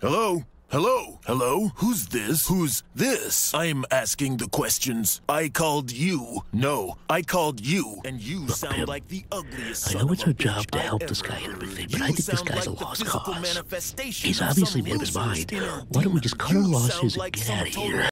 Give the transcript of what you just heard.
Hello? Hello? Hello? Who's this? Who's this? I'm asking the questions. I called you. No, I called you. And you sound like the ugliest I know it's our job to help this guy and everything, but I think this guy's a lost cause. He's obviously made up his mind. Why don't we just cut our losses and get out of here?